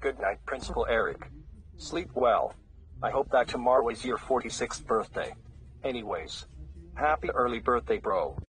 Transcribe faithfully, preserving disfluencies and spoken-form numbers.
Good night, Principal Eric. Sleep well. I hope that tomorrow is your forty-sixth birthday. Anyways, happy early birthday, bro.